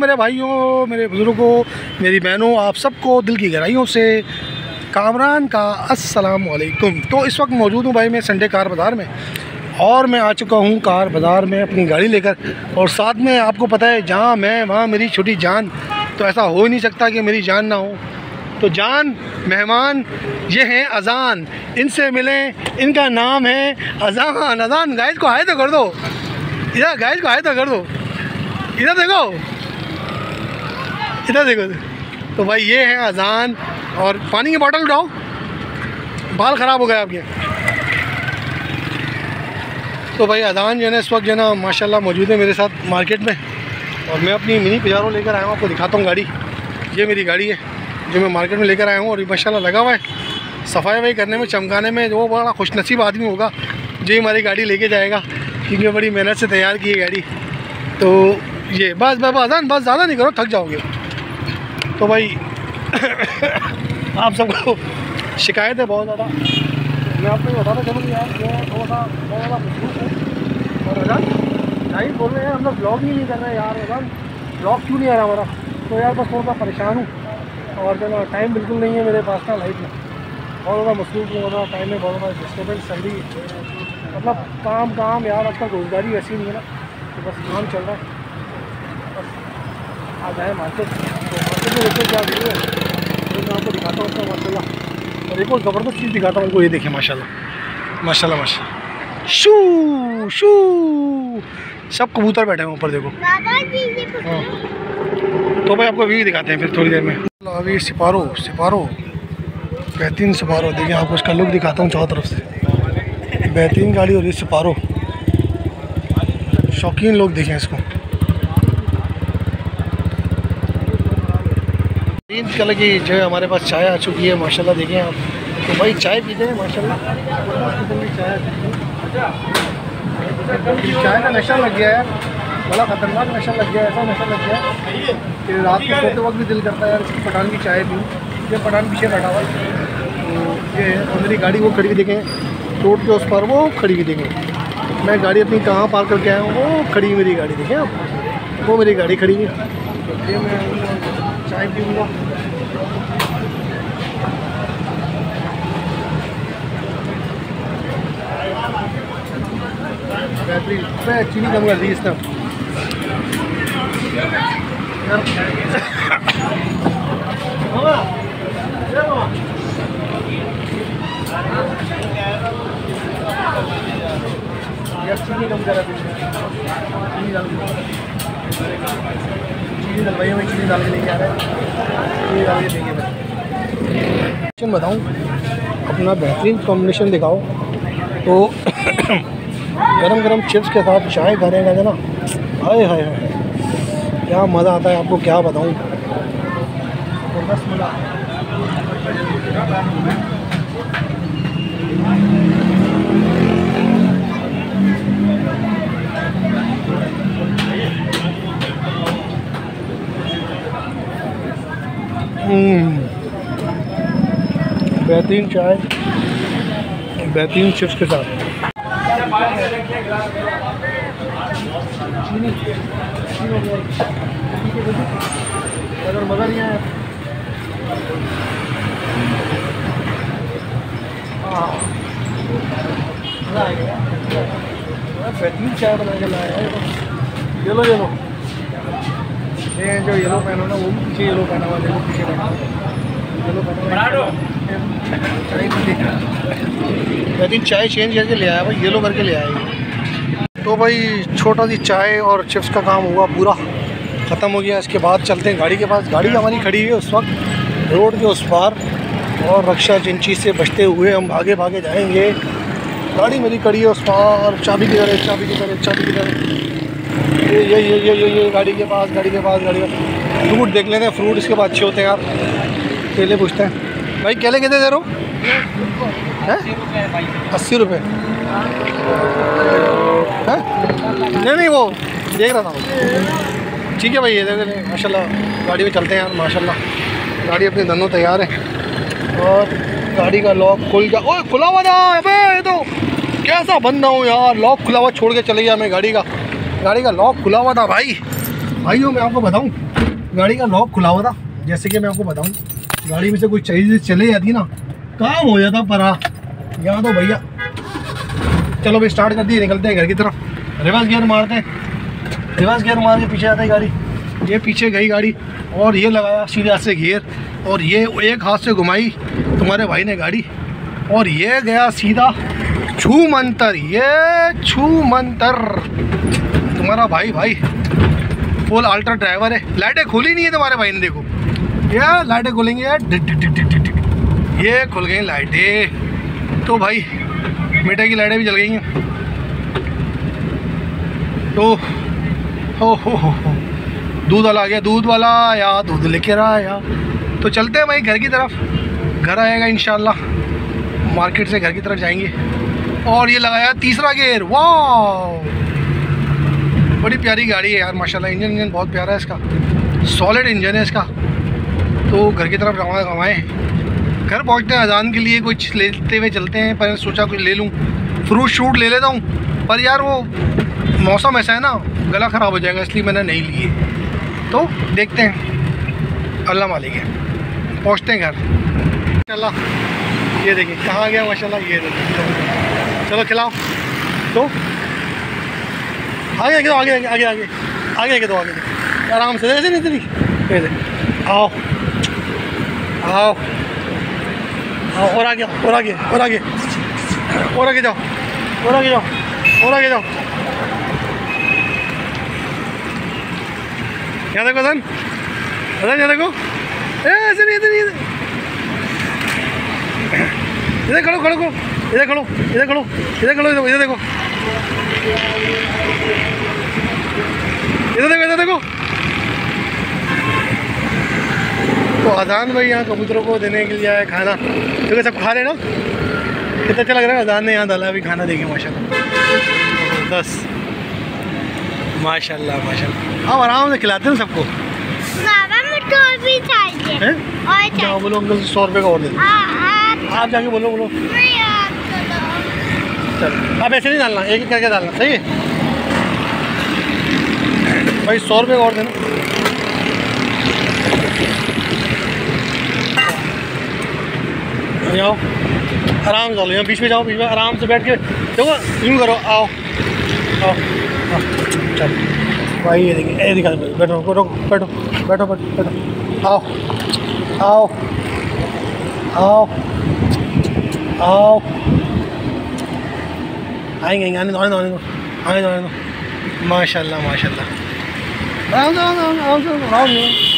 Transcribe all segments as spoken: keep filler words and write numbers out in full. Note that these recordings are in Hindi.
मेरे भाइयों, मेरे बुज़ुर्गों, मेरी बहनों, आप सबको दिल की गहराइयों से कामरान का अस्सलाम वालेकुम। तो इस वक्त मौजूद हूँ भाई मैं संडे कार बाज़ार में, और मैं आ चुका हूँ कार बाज़ार में अपनी गाड़ी लेकर, और साथ में आपको पता है जहाँ मैं वहाँ मेरी छोटी जान। तो ऐसा हो ही नहीं सकता कि मेरी जान ना हो। तो जान मेहमान ये हैं अजान, इनसे मिलें, इनका नाम है अजान। अजान गाइस को हाय तो कर दो, इधर गाइस को हाय तो कर दो, इधर देखो, इधर देखो। तो भाई ये है अजान, और पानी की बोतल उठाओ, बाल ख़राब हो गए आपके। तो भाई अजान जो है ना इस वक्त जो है ना माशाल्लाह मौजूद है मेरे साथ मार्केट में, और मैं अपनी मिनी पिजारो लेकर आया हूँ। आपको दिखाता हूँ गाड़ी, ये मेरी गाड़ी है जो मैं मार्केट में लेकर आया हूँ। और ये माशाल्लाह लगा हुआ है सफाई वफाई करने में, चमकाने में। वो बड़ा खुशनसीब आदमी होगा जो हमारी गाड़ी लेके जाएगा, क्योंकि बड़ी मेहनत से तैयार की है गाड़ी। तो ये बस बस अजान बस ज़्यादा नहीं करो, थक जाओगे। तो भाई आप सबको शिकायत है बहुत ज़्यादा, मैं आपको बताता चलूँ यार जो थोड़ा सा बहुत ज़्यादा मजबूत है। और अजान लाइव बोल रहे हैं, हम लोग ब्लॉग ही नहीं कर रहे हैं यार। अजान ब्लॉग क्यों नहीं आ रहा हमारा? तो यार बस थोड़ा सा परेशान हूँ, और जो ना टाइम बिल्कुल नहीं है मेरे पास ना लाइफ में। बहुत ज़्यादा मसरूफ़ हूँ, बहुत ज़्यादा टाइम में, बहुत ज़्यादा डिस्टर्बेंस चल रही है। मतलब काम काम यार, आजकल रोज़गारी वैसी नहीं है ना, तो बस काम चल रहा है। बस आ जाए मार्केट, तो मार्केट में देखते क्या व्यू है, तो मैं आपको दिखाता हूँ उसका माशाल्लाह। और एक और ज़बरदस्त चीज़ दिखाता हूँ आपको, ये देखिए माशाल्लाह माशाल्लाह माशाल्लाह, शू शू सब कबूतर बैठे हैं ऊपर, देखो। हाँ तो भाई आपको व्यू दिखाते हैं फिर थोड़ी देर में। अभी सिपारो सिपारो बेहतरीन सिपारो, देखिए आपको उसका लुक दिखाता हूँ चारों तरफ से। बेहतरीन गाड़ी, और ये सिपारो शौकीन लोग देखें इसको। तीन कलर की जो है हमारे पास चाय आ चुकी है माशाल्लाह, देखें आप। तो भाई चाय पीते हैं माशाल्लाह, चाय चाय का नशा लग गया है, बड़ा ख़तरनाक नशा लग गया है। ऐसा नशा लग गया है कि रात को सोते वक्त भी दिल करता है यार पठान की चाय पीऊँ। ये पठान पीछे बैठा हुआ है, तो ये और मेरी गाड़ी वो खड़ी हुई देखें रोड के उस पर, वो खड़ी हुई देखें। मैं गाड़ी अपनी कहाँ पार्क करके आया हूँ, वो खड़ी हुई मेरी गाड़ी देखें आप, वो मेरी गाड़ी खड़ी है। तो ये मैं चाय पीऊँगा। बेहतरीन, मैं चीनी कम कर दी इसने। यार चीनी कम करा, चीनी डाल चीनी डलवाई हमें, चीनी डाल के लेके आ रहे हैं, चीनी डाल के देंगे। मैं बताऊँ अपना बेहतरीन कॉम्बिनेशन दिखाओ तो गरम गरम चिप्स के साथ चाय खाने का ना, हाय हाय हाय क्या मज़ा आता है, आपको क्या बताऊँ। बस मज़ा बेहतरीन चाय, बेहतरीन चिप्स के साथ। चीनी अगर मज़ा नहीं आया, हाँ मज़ा आएगा। बेहतरीन चाय बना के लाया है। येलो येलो ये जो येलो पहना ना, वो भी पीछे येलो पहना हुआ, देखो पीछे पहना येलो पहना। बेहतरीन चाय चेंज करके ले आया भाई, येलो करके ले आया। तो भाई छोटा सी चाय और चिप्स का काम हुआ पूरा, ख़त्म हो गया। इसके बाद चलते हैं गाड़ी के पास। गाड़ी हमारी खड़ी है उस वक्त रोड के उस पार, और रक्षा चिंची से बचते हुए हम भागे भागे जाएंगे। गाड़ी मेरी खड़ी है उस पार, चाबी की तरह चाबी की तरह चाबी की तरह, ये ये ये ये ये ये गाड़ी के पास गाड़ी के पास गाड़ी का फ्रूट देख लेते हैं। फ्रूट इसके बाद अच्छे होते हैं यार। केले पूछते हैं भाई, केले कितने दे रहे हो? अस्सी रुपये है? नहीं नहीं वो देख रहा था। ठीक है भाई, ये देख लें माशाल्लाह। गाड़ी में चलते हैं यार माशाल्लाह, गाड़ी अपने दोनों तैयार है, और गाड़ी का लॉक खुल गया। ओए खुला हुआ था, अबे ये तो कैसा बंदा हूँ यार, लॉक खुला हुआ छोड़ के चले गया मैं। गाड़ी का गाड़ी का लॉक खुला हुआ था भाई, भाइयों मैं आपको बताऊं, गाड़ी का लॉक खुला हुआ था। जैसे कि मैं आपको बताऊं, गाड़ी में से कोई चीज़ चले जाती ना, काम हो जाता परा। यहाँ तो भैया चलो भाई स्टार्ट कर दिए, निकलते हैं घर की तरफ। रिवर्स गियर मारते हैं, रिवर्स गियर मार के पीछे आती है गाड़ी। ये पीछे गई गाड़ी और ये लगाया सीधे हाथ से गियर, और ये एक हाथ से घुमाई तुम्हारे भाई ने गाड़ी, और ये गया सीधा छू मंतर। ये छू मंतर तुम्हारा भाई भाई फुल अल्ट्रा ड्राइवर है। लाइटें खुली नहीं है तुम्हारे भाई ने, देखो ये लाइटें खुलेंगे यार, डिट डिट डिट डिट डिट। ये खुल गई लाइटें, तो भाई मीटर की लाइटें भी जल गई हैं। तो हो हो हो दूध वाला आ गया, दूध वाला आया, दूध लेके रहा आया। तो चलते हैं भाई घर की तरफ। घर आएगा इंशाल्लाह, मार्केट से घर की तरफ जाएंगे। और ये लगाया तीसरा गियर, वाह बड़ी प्यारी गाड़ी है यार माशाल्लाह। इंजन इंजन बहुत प्यारा है इसका, सॉलिड इंजन है इसका। तो घर की तरफ रवाना रवाएँ, घर पहुंचते हैं अजान के लिए। कुछ लेते हुए चलते हैं, पर सोचा कुछ ले लूँ, फ्रूट शूट ले लेता हूँ, पर यार वो मौसम ऐसा है ना, गला ख़राब हो जाएगा, इसलिए मैंने नहीं लिए। तो देखते हैं, अल्लाह मालिक है। पहुँचते हैं घर इंशाल्लाह। ये देखिए कहाँ गया माशाल्लाह, ये देखिए। चलो खिलाओ तो आगे आगे आगे आगे आगे आगे आगे आगे तो आगे आराम से, ऐसे नहीं तरी आओ आओ आओ, और आगे और आगे और आगे और आगे जाओ और आगे जाओ और आगे जाओ। यहाँ देखो सन, अदन यहाँ देखो, ऐसे नहीं, इधर नहीं, इधर खड़ो खड़ो खड़ो, इधर खड़ो इधर खड़ो इधर खड़ो, इधर देखो इधर देखो इधर देखो। तो अजान भाई यहाँ कबूतरों को देने के लिए आया खाना, क्योंकि सब खा रहे ना। कितना अच्छा लग रहा है, अजान ने यहाँ डाला अभी खाना देंगे माशाल्लाह। दस माशाल्लाह माशाल्लाह, आप आराम से खिलाते हैं सबको। भी चाहिए और जाओ बोलो अंकल से सौ रुपये का और दे दो। आप जाके बोलो बोलो चलो, आप ऐसे नहीं डालना, एक एक करके डालना, सही है भाई। सौ रुपये का और देना। आओ आराम से, यहाँ बीच में जाओ, बीच में आराम से बैठ के देखो, यूँ करो, आओ आओ आओ चलो भाई। ये देखिए, ये दिखा दो, बैठो बैठो बैठो बैठो बैठो बैठो, आओ आओ आओ आओ, आएंगे आएंगे, आने दो आने दो आने दो आने दो आने दो। माशाल्लाह माशाल्लाह, आराम से आराम से आराम से आराम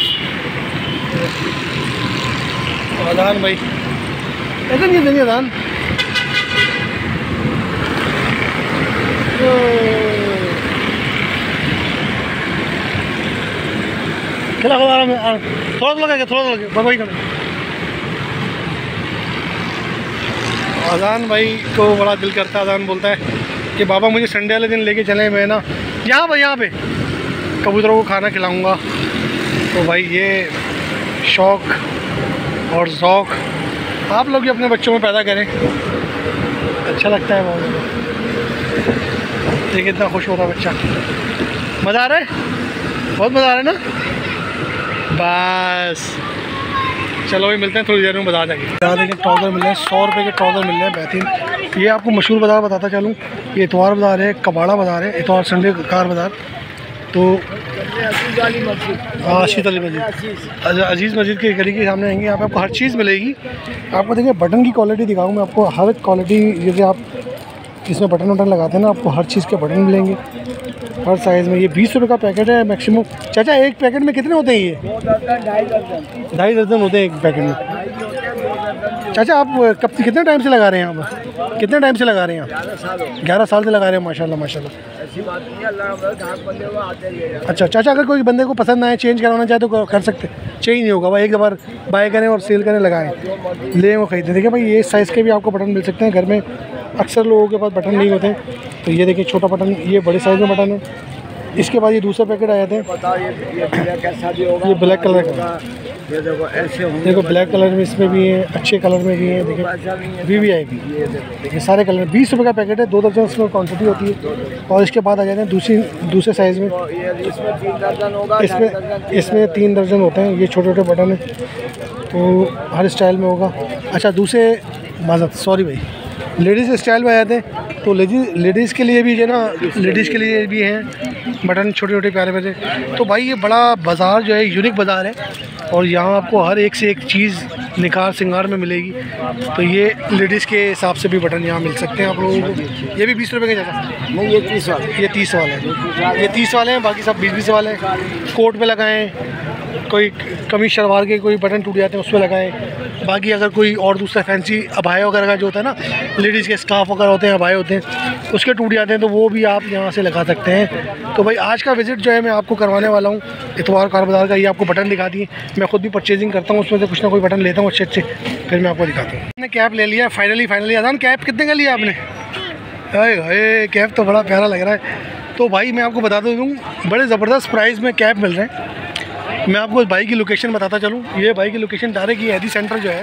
से। अजान भाई ऐसे नहीं देंगे अजान, खिला खिला आराम से, थोड़ा सा लगे थोड़ा सा लगे, वही करें। अजान भाई को बड़ा दिल करता है, अजान बोलता है कि बाबा मुझे संडे वाले दिन लेके चले, मैं ना यहाँ पर यहाँ पे कबूतरों को खाना खिलाऊंगा। तो भाई ये शौक़ और ज़ौक़ आप लोग भी अपने बच्चों में पैदा करें, अच्छा लगता है बहुत। देखिए कितना खुश हो रहा है बच्चा, मज़ा आ रहा है, बहुत मज़ा आ रहा है ना। बस चलो भाई मिलते हैं थोड़ी देर में बाजार जाके। यहाँ देखिए ट्राउज़र मिल रहे हैं, सौ रुपये के ट्राउज़र मिल रहे हैं बेहतरीन। ये आपको मशहूर बाज़ार बताता चलूँ, ये इतवार बाज़ार है, कबाड़ा बाज़ार है, इतवार संडे कार बाज़ार। तो हाँ शीतल मस्जिद, अजीज़ मस्जिद के गली के सामने आएंगे, यहाँ पे आपको हर चीज़ मिलेगी। आपको देखिए बटन की क्वालिटी दिखाऊँ मैं आपको, हर क्वालिटी, जैसे आप इसमें बटन वटन लगाते हैं ना, आपको हर चीज़ के बटन मिलेंगे हर साइज़ में। ये बीस रुपये का पैकेट है मैक्सिमम। चाचा एक पैकेट में कितने होते हैं ये? ढाई दर्जन होते हैं एक पैकेट में। चाचा आप कब कितने टाइम से लगा रहे हैं यहाँ पर, कितने टाइम से लगा रहे हैं यहाँ? ग्यारह साल से लगा रहे हैं माशाल्लाह माशाल्लाह। अच्छा चाचा, अगर कोई बंदे को पसंद आए, चेंज करवाना चाहे तो कर सकते, चेंज नहीं होगा भाई, एक बार बाय करें और सेल करें, लगाएं, लें वो खरीदें। देखिए भाई ये साइज़ के भी आपको बटन मिल सकते हैं, घर में अक्सर लोगों के पास बटन नहीं होते हैं। तो ये देखिए छोटा बटन, ये बड़े साइज़ में बटन है, इसके बाद ये दूसरे पैकेट आ जाते हैं। बताओ ये ये ब्लैक कैसा भी होगा, ये ब्लैक कलर का, ये देखो ऐसे होंगे। देखो ब्लैक कलर में इसमें भी है, अच्छे कलर में भी है। देखिए वी वी आई पी, ये देखो देखिए सारे कलर। बीस रुपये का पैकेट है, दो दर्जन इसमें क्वान्टिटी होती है। और इसके बाद आ जाते हैं दूसरी दूसरे साइज़ में। तो ये इसमें तीन दर्जन होगा, इसमें इसमें तीन दर्जन होते हैं। ये छोटे छोटे बटन है, तो हर स्टाइल में होगा। अच्छा दूसरे माजत सॉरी भाई, लेडीज़ स्टाइल में आ जाते हैं। तो लेडीज़ लेडीज़ के लिए भी जो है ना, लेडीज़ के लिए भी हैं बटन छोटे छोटे प्यारे प्यारे। तो भाई ये बड़ा बाज़ार जो है यूनिक बाज़ार है, और यहाँ आपको हर एक से एक चीज़ निखार सिंगार में मिलेगी। तो ये लेडीज़ के हिसाब से भी बटन यहाँ मिल सकते हैं आप लोगों को। ये भी बीस रुपये के जैसा नहीं, ये तीस वाले, ये तीस वाले हैं, ये तीस वाले हैं, बाकी सब बीस बीस वाले हैं। कोट पे लगाएं, कोई कमीज शलवार के कोई बटन टूट जाते हैं उस पर लगाएं। बाकी अगर कोई और दूसरा फैंसी अबाया वगैरह का जो होता है ना, लेडीज़ के स्कार्फ वगैरह होते हैं, अबाए होते हैं, उसके टूट जाते हैं, तो वो भी आप यहाँ से लगा सकते हैं। तो भाई आज का विज़िट जो है मैं आपको करवाने वाला हूँ इतवार कार बाज़ार का। ये आपको बटन दिखा दिए, मैं खुद भी परचेजिंग करता हूँ, उसमें से कुछ ना कोई बटन लेता हूँ अच्छे अच्छे, फिर मैं आपको दिखाता हूँ। मैंने कैप ले लिया फाइनली फाइनली अजान कैप कितने का लिया आपने? अरे अरे कैप तो बड़ा प्यारा लग रहा है। तो भाई मैं आपको बता दूँ, बड़े ज़बरदस्त प्राइस में कैप मिल रहे हैं। मैं आपको भाई की लोकेशन बताता चलूँ। ये भाई की लोकेशन डायरेक्ट ये एदी सेंटर जो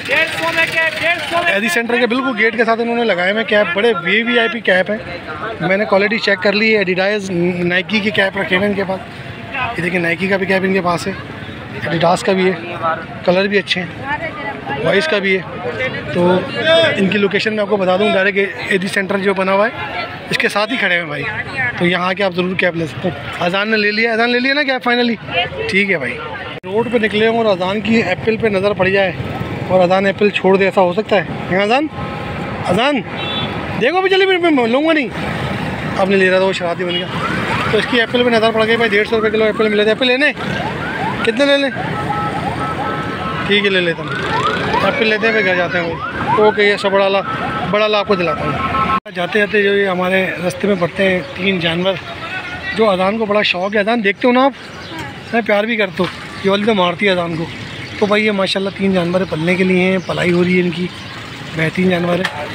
है, एदी सेंटर के बिल्कुल गेट के साथ इन्होंने लगाए हुए कैप। बड़े V V I P cap हैं, मैंने क्वालिटी चेक कर ली है। एडिडास नाइकी की कैप रखे हैं इनके पास। ये देखिए नाइकी का भी कैप इनके पास है, एडिडास का भी है, कलर भी अच्छे हैं, वॉइस का भी है। तो इनकी लोकेशन मैं आपको बता दूँ, डायरेक्ट एदी सेंटर जो बना हुआ है इसके साथ ही खड़े हैं भाई। तो यहाँ आके आप ज़रूर कैप ले सकते हैं। अजान ने ले लिया, अजान ले लिया ना कैप फाइनली, ठीक है भाई। रोड पे निकले और अजान की एप्पल पे नज़र पड़ जाए और अजान एप्पल छोड़ दे, ऐसा हो सकता है? यहाँ अजान अजान देखो भी, चलिए मैं लूँगा नहीं, अब नहीं ले रहा था, वो शरारती बन गया। तो इसकी एप्पल पे नज़र पड़ गई भाई। डेढ़ सौ रुपये किलो एप्पल मिले थे। एप्पल लेने कितने ले लें? ठीक है ले लेता हूँ, एप्पल लेते हैं, फिर घर जाते हैं भाई। ओके ये सब बड़ा ला बड़ा ला आपको दिलाता हूँ। जाते जाते जो ये हमारे रास्ते में पड़ते हैं तीन जानवर, जो अजान को बड़ा शौक़ है। अजान देखते हो ना आप, मैं प्यार भी करता हूँ, ये वाली तो मारती है अजान को। तो भाई ये माशाल्लाह तीन जानवर पलने के लिए हैं, पलाई हो रही है इनकी, बेहतरीन जानवर है।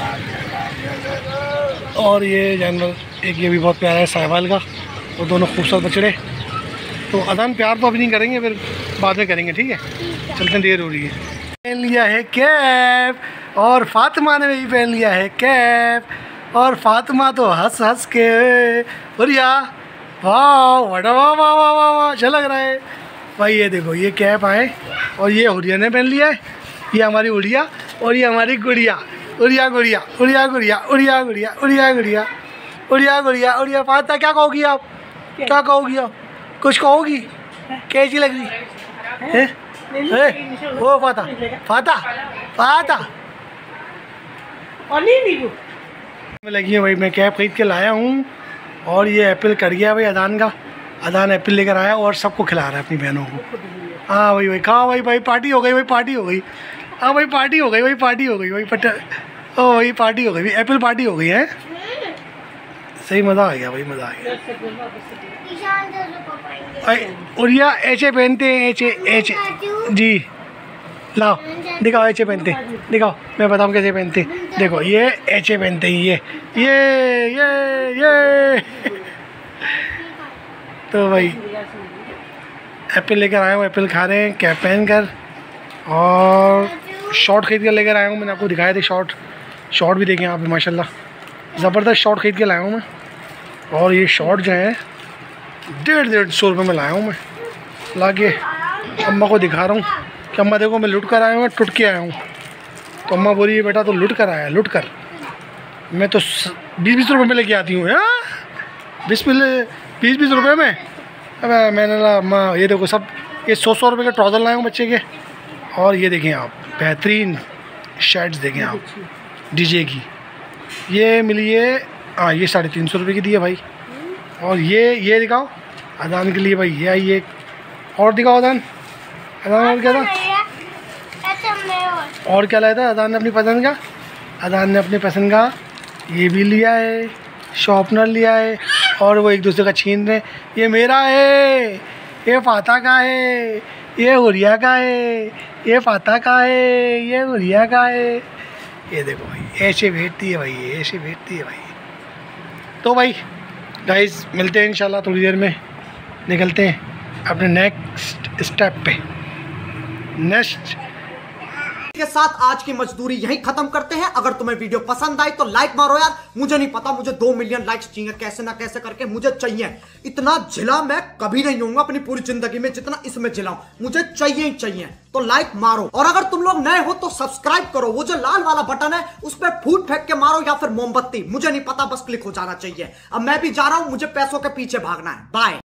और ये जानवर एक ये भी बहुत प्यारा है साहिवाल का, वो दोनों खूबसूरत बछड़े। तो अजान प्यार तो अभी नहीं करेंगे, फिर बाद में करेंगे, ठीक है? चलते देर हो रही है। पहन लिया है कैप, और फातिमा ने भी पहन लिया है कैप, और फातिमा तो हंस हंस के बढ़िया, वाह वाह वाह वाह वाह वाह वाह अच्छा लग रहा है भाई। ये देखो ये कैप आए, और ये हुरिया ने पहन लिया है, ये हमारी उड़िया, और ये हमारी गुड़िया, उड़िया गुड़िया उड़िया गुड़िया उड़िया गुड़िया उड़िया गुड़िया उड़िया गुड़िया उड़िया। फाता क्या कहोगी आप? क्या कहोगी आप? कुछ कहोगी? कैसी लग रही है? ओ फाता फाता फाता और नहीं में लगी है भाई। मैं कैप खरीद के लाया हूँ, और ये एप्पल कर गया भाई अजान का। अजान एप्पल लेकर आया और सबको खिला रहा है अपनी बहनों को। हाँ भाई भाई खा भाई भाई पार्टी हो गई भाई, पार्टी हो गई। हाँ भाई पार्टी हो गई भाई, पार्टी हो गई भाई, पट ओ भाई पार्टी हो गई भाई, एप्पल पार्टी हो गई है। सही मज़ा आ गया भाई, मज़ा आ गया। और यह ऐसे पहनते हैं, ऐसे ऐसे जी, लाओ दिखाओ ऐसे पहनते, दिखाओ मैं बताऊँ कैसे पहनते। देखो ये ऐसे पहनते हैं, ये ये ये ये तो भाई एप्पल लेकर आया हूँ, एप्पल खा रहे हैं कैप पहन कर। और शॉर्ट खरीद कर लेकर आया हूँ, मैंने आपको दिखाए थे शॉर्ट। शॉर्ट भी देखें आप माशाल्लाह ज़बरदस्त शॉर्ट खरीद के लाया हूँ मैं। और ये शॉर्ट जो है डेढ़ डेढ़ सौ रुपये में लाया हूँ मैं, ला के अम्मा को दिखा रहा हूँ कि अम्मा देखो मैं लुट कर आया हूँ, टुट के आया हूँ। तो अम्मा बोली है बेटा तो लुट कर आया, लुट कर। मैं तो बीस बीस रुपये में लेके आती हूँ यार, बीस बीस बीस रुपये में। अब मैंने ला अम्मा ये देखो सब ये सौ सौ रुपये के ट्राउज़र लाए हूँ बच्चे के। और ये देखें आप बेहतरीन शर्ट्स देखें आप डीजे की, ये मिली है हाँ ये साढ़े तीन सौ रुपये की दी है भाई। और ये ये दिखाओ अजान के लिए भाई, ये आई एक और दिखाओ अजान। अजान और क्या था, और क्या लाया था अजान ने अपनी पसंद का? अजान ने अपनी पसंद का ये भी लिया है, शॉर्पनर लिया है। और वो एक दूसरे का छीन रहे, ये मेरा है, ये फाता का है, ये हुरिया का है, ये फाता का है, ये हुरिया का है। ये देखो भाई ऐसे भेजती है भाई, ये ऐसे भेजती है भाई। तो भाई गाइस मिलते हैं इंशाल्लाह थोड़ी देर में। निकलते हैं अपने नेक्स्ट स्टेप पे। नेक्स्ट के साथ आज की मजदूरी यहीं खत्म करते हैं। अगर तुम्हें वीडियो पसंद आई तो लाइक मारो यार। मुझे नहीं पता, मुझे दो मिलियन लाइक्स चाहिए, कैसे ना कैसे करके मुझे चाहिए। इतना झिला मैं कभी नहीं होऊंगा अपनी पूरी जिंदगी में जितना इसमें झिलाऊं, मुझे चाहिए ही चाहिए। तो लाइक मारो, और अगर तुम लोग नए हो तो सब्सक्राइब करो। वो जो लाल वाला बटन है उस पर फूट फेंक के मारो या फिर मोमबत्ती, मुझे नहीं पता, बस क्लिक हो जाना चाहिए। अब मैं भी जा रहा हूं, मुझे पैसों के पीछे भागना है। बाय।